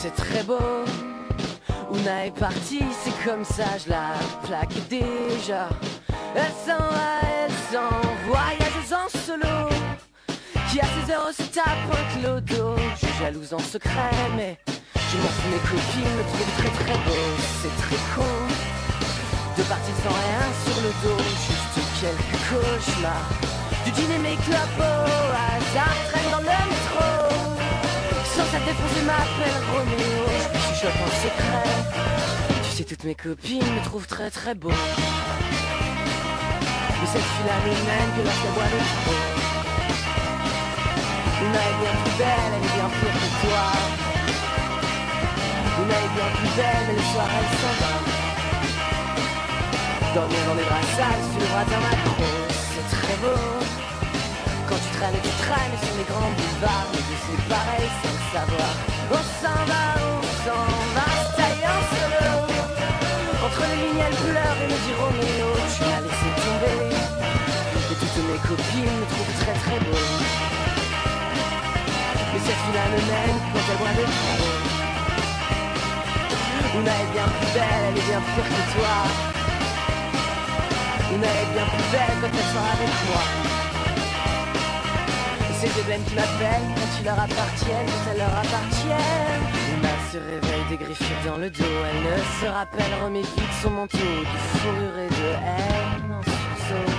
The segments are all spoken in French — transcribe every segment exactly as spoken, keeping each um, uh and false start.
c'est très beau. Ouna est partie, c'est comme ça, je la plaque déjà. Elle s'en va, elle s'en voyageuse en solo, qui à ses heures se tape un clodo. Je suis jalouse en secret, mais je m'en fous, mes copines me trouvent très très beau. C'est très con de partir sans rien sur le dos, juste quelques cauchemars. Du dîner mes clopes au hasard traînent dans le métro, sans sa défoncer m'appelle Roméo. Je lui chuchote en secret, tu sais toutes mes copines me trouvent très très beau. Mais cette fille-là me mène que lorsqu'elle boit le trop. Ouna est bien plus belle, elle est bien pire que toi. Ouna est bien plus belle, mais le soir elle s'en va. Dormir dans les bras sales, sur le bras d'un macro, c'est très beau. Quand tu traînes et tu traînes sur les grands boulevards, mais c'est pareil sans le savoir. On s'en va, on s'en va, se tailler en solo. Entre les lignes elle pleure et me dit Roméo, tu l'as laissé tomber. Et toutes mes copines me trouvent très très beau. Mais cette fille-là me mène quand elle boit de trop. Ouna est bien plus belle, elle est bien pire que toi. Ouna est bien plus belle quand elle sort avec moi. Et c'est des bennes qui m'appellent quand ils leur appartiennent, quand elles leur appartiennent. Ouna se réveille des griffures dans le dos, elle ne se rappelle, remet vite son manteau de fourrure et de haine en sursaut.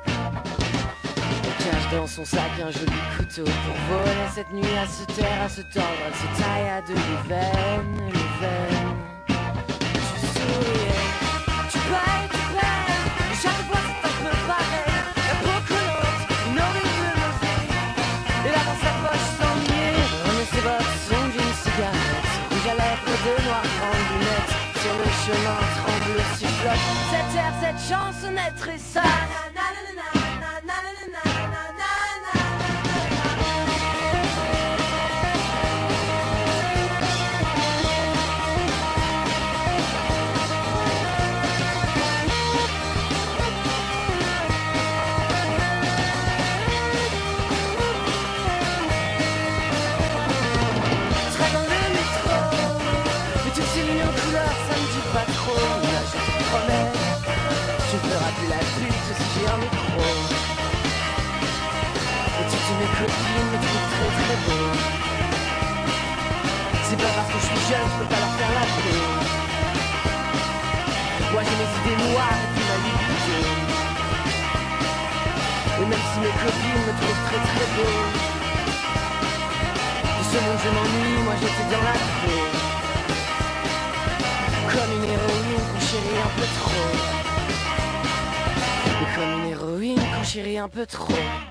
Elle cache dans son sac un joli couteau pour voler cette nuit à se taire, à se tordre, elle se taille à de les veines, les veines. Je souriais, tu payes, tu payes. Chaque fois c'est un peu pareil, la peau collante, une horrible nausée. Et là dans sa poche s'ennuyer, remet ses bottes, son d'une cigarette. Rouge à lèvres, de noir grandes lunettes. Sur le chemin tremble le sifflote. Cette air, cette chansonnette tressaille. Pas trop, là je te promets, tu ne feras plus la pute si j'ai un micro. Et toutes mes copines me trouvent très très beau. C'est pas parce que je suis jeune, je peux pas leur faire la peau. Moi j'ai mes idées noires et puis ma libido. Et même si mes copines me trouvent très très beau, de ce monde je m'ennuie, moi j'étais dans la peau. Comme une héroïne qu'on chérit un peu trop. Et comme une héroïne qu'on chérit un peu trop.